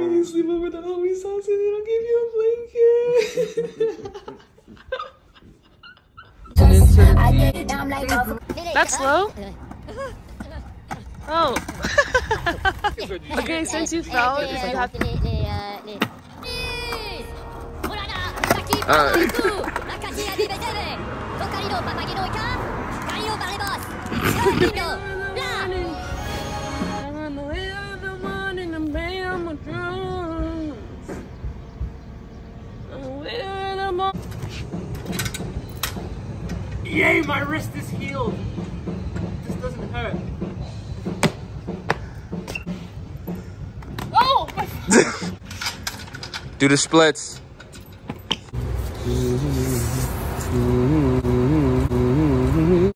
You sleep over the homie's house and they don't give you a blanket. That's slow? Oh. Okay, since you fell, you have to... Yay, my wrist is healed. This doesn't hurt. Oh! Do the splits.